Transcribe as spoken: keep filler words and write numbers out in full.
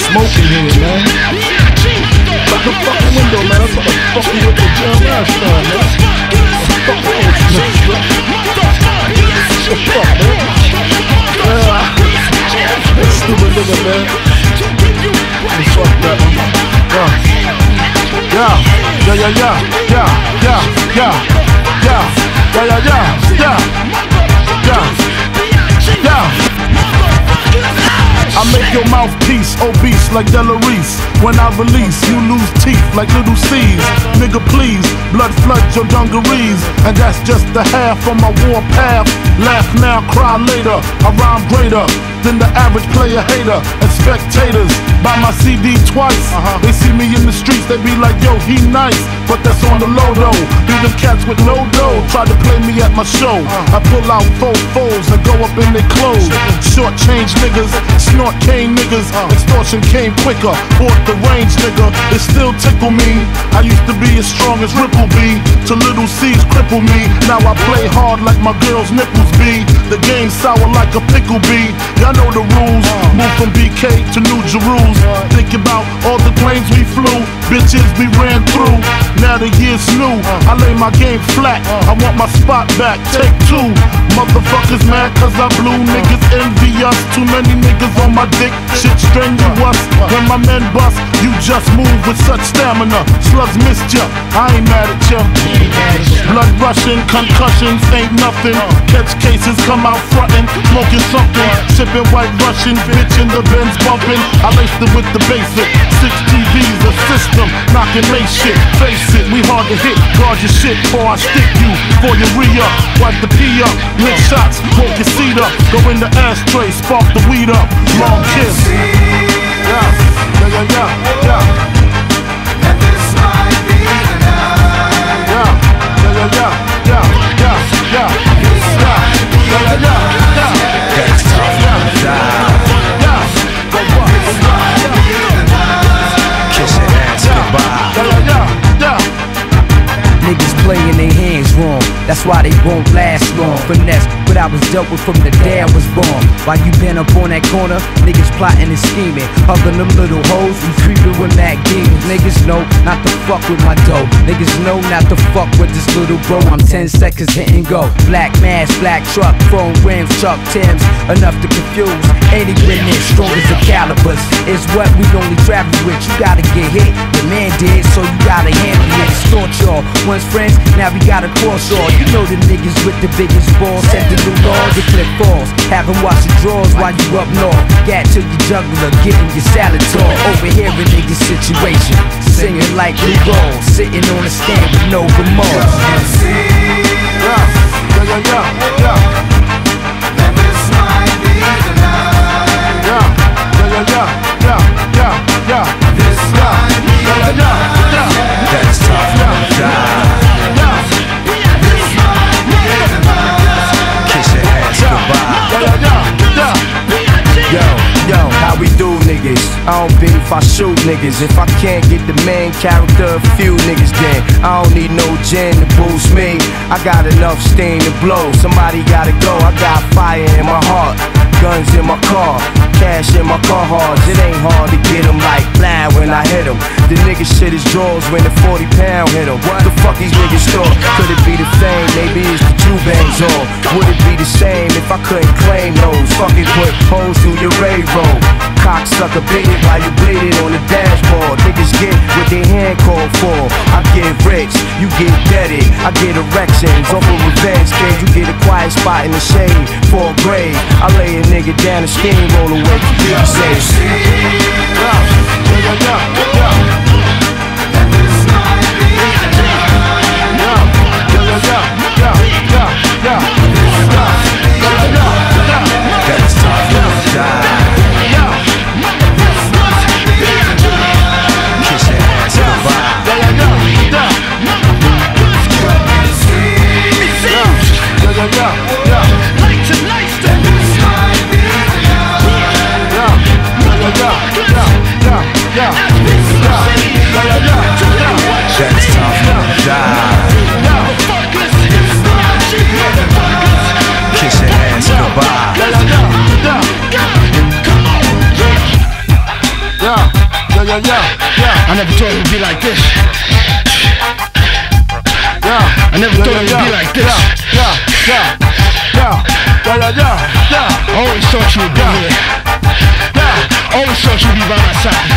smoking here, man. Shut the fucking window, man. I'm gonna fuck you with the Jeremiah style, man. Fuck all this shit, man. What the fuck, man? Yeah. Stupid nigga, man. I'm fucked up. Yeah. Yeah. Yeah, yeah, yeah. Yeah, yeah, yeah. Yeah. Yeah, yeah, yeah. Yeah. Yeah. Yeah. I make your mouthpiece obese like Delarice. When I release, you lose teeth like little C's. Nigga, please, blood flood your dungarees. And that's just the half of my war path. Laugh now, cry later. I rhyme greater than the average player hater. And spectators buy my C D twice. uh-huh. They see me in the streets, they be like, yo, he nice. But that's on the low though. Be them cats with no dough try to play me at my show. uh. I pull out four foes and go up in their clothes. Short change niggas, snort cane niggas. uh. Extortion came quicker, bought the range nigga. It still tickle me. I used to be as strong as Ripple B, till little C's cripple me. Now I play hard like my girl's nipples be. The game sour like a pickle bee. Y'all know the rules. Move from B K to New Jerusalem. Think about all the planes we flew, bitches we ran through. Now the year's new, I lay my game flat. I want my spot back, take two. Motherfuckers mad cause I blew. Niggas envy us, too many niggas on my dick. Shit strenuous, when my men bust, you just move with such stamina. Slugs missed ya, I ain't mad at ya. Blood rushing, concussions ain't nothing. Catch cases, come out frontin', smoking something. Sipping white Russian, bitch in the Benz bumping. I laced it with the basic, six T Vs, a system, knocking lace shit. Face it, we hard to hit, guard your shit before I stick you. Before you re-up, wipe the pee up, lick shots, woke your seat up. Go in the ashtray, spark the weed up, long kiss. Yeah, yeah, yeah, yeah, yeah. And this might be the night. Yeah, yeah, yeah, yeah, yeah, yeah, yeah, yeah, yeah, yeah, yeah. That's tough, yeah, yeah. Niggas playing their hands wrong, that's why they won't last long. Finesse, but I was dealt with from the day I was born. While you been up on that corner, niggas plotting and scheming, hugging them little hoes, we creeping with mad demons. Niggas know not to fuck with my dough. Niggas know not to fuck with this little bro. I'm ten seconds hit and go. Black mask, black truck, chrome rims, Chuck Timbs, enough to confuse any witness. Strong as the calibers is what we only travel with. You gotta get hit, the man did, so you gotta handle it. Extort y'all. Once friends, now we gotta cross all. You know the niggas with the biggest balls set the new laws, the clip falls. Have them wash the drawers while you up north. Gat to your juggler, getting your salad tall. Over here in niggas' situation, singing like Lou Rawls, sitting on a stand with no remorse. Yeah, yeah, yeah, yeah, yeah. And this might be the night. Yeah, yeah, yeah, yeah, yeah, yeah. This might be the night. That's tough, yeah, yeah. This might be the night. Kiss your ass goodbye. Yeah, yeah, yeah. Yo, yo, how we do, niggas? I don't beef, I shoot niggas. If I can't get the main character, a few niggas then I don't need no gin to boost me. I got enough steam to blow. Somebody gotta go. I got fire in my heart, guns in my car, cash in my car hards. It ain't hard to get them like blah when I hit them. The nigga shit his drawers when the forty pound hit him. What the fuck these niggas thought? Could it be the fame? Maybe it's the two bangs on. Would it be the same if I couldn't claim those? Fucking put holes through your ray roll. Cocksucker beat it while you bleed it on the dashboard. Niggas get what they hand called for. I get rich, you get deaded. I get erections off of revenge kid. You get a quiet spot in the shade for a grave. I lay a nigga down and steamroll away from you. Say, Yeah, yeah, yeah, yeah. And this might be the night. Yeah, yeah, yeah, yeah, yeah, yeah. This might be the night. that's tough, yeah, yeah. This might be the night. Kiss your ass goodbye. Yeah, yeah, yeah, yeah. Yeah, yeah, yeah, yeah. And this might be the night. Yeah, yeah, yeah, yeah, yeah. This yeah, yeah, yeah. I never thought it would be like this. Yeah. I never yeah, thought yeah, it would yeah. be like this. Yeah, yeah, yeah, yeah, yeah, yeah, yeah, yeah. I always thought you would be Yeah. here. Yeah. Always thought you'd be by my side.